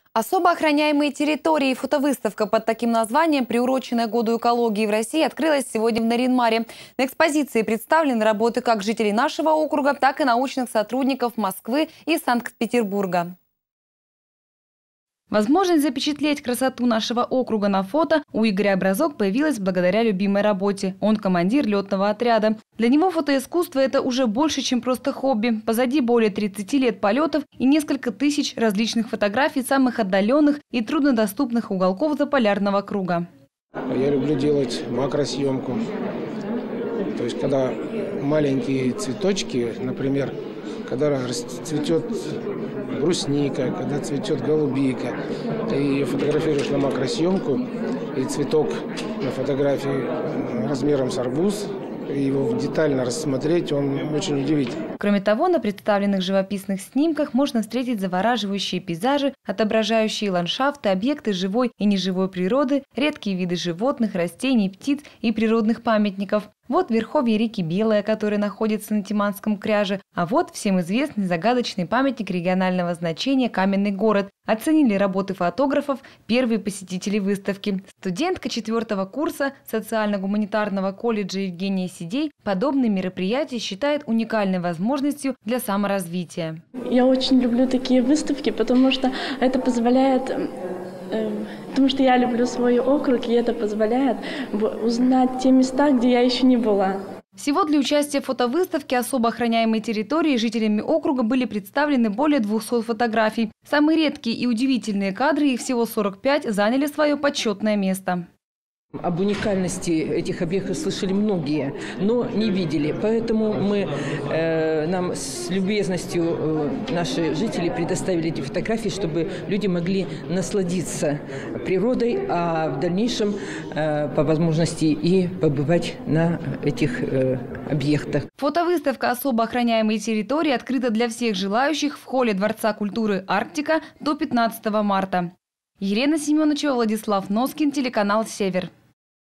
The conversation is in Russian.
Особо охраняемые территории. Фотовыставка под таким названием, приуроченная году экологии в России, открылась сегодня в Нарьян-Маре. На экспозиции представлены работы как жителей нашего округа, так и научных сотрудников Москвы и Санкт-Петербурга. Возможность запечатлеть красоту нашего округа на фото у Игоря Образок появилась благодаря любимой работе. Он командир летного отряда. Для него фотоискусство – это уже больше, чем просто хобби. Позади более 30 лет полетов и несколько тысяч различных фотографий самых отдаленных и труднодоступных уголков заполярного круга. Я люблю делать макросъемку. То есть, когда маленькие цветочки, например, когда расцветет брусника, когда цветет голубика, ты фотографируешь на макросъемку, и цветок на фотографии размером с арбуз, и его детально рассмотреть, он очень удивительный. Кроме того, на представленных живописных снимках можно встретить завораживающие пейзажи, отображающие ландшафты, объекты живой и неживой природы, редкие виды животных, растений, птиц и природных памятников. Вот верховье реки Белая, которая находится на Тиманском кряже, а вот всем известный загадочный памятник регионального значения «Каменный город». Оценили работы фотографов первые посетители выставки. Студентка 4-го курса социально-гуманитарного колледжа Евгения Сидей подобные мероприятия считает уникальной возможностью для саморазвития. Я очень люблю такие выставки, потому что это позволяет... Потому что я люблю свой округ, и это позволяет узнать те места, где я еще не была. Всего для участия в фотовыставке особо охраняемой территории жителями округа были представлены более 200 фотографий. Самые редкие и удивительные кадры, их всего 45, заняли свое почетное место. Об уникальности этих объектов слышали многие, но не видели. Поэтому нам с любезностью наши жители предоставили эти фотографии, чтобы люди могли насладиться природой, а в дальнейшем по возможности и побывать на этих объектах. Фотовыставка особо охраняемой территории открыта для всех желающих в холле Дворца культуры «Арктика» до 15 марта. Елена Семеновичева, Владислав Носкин, телеканал «Север».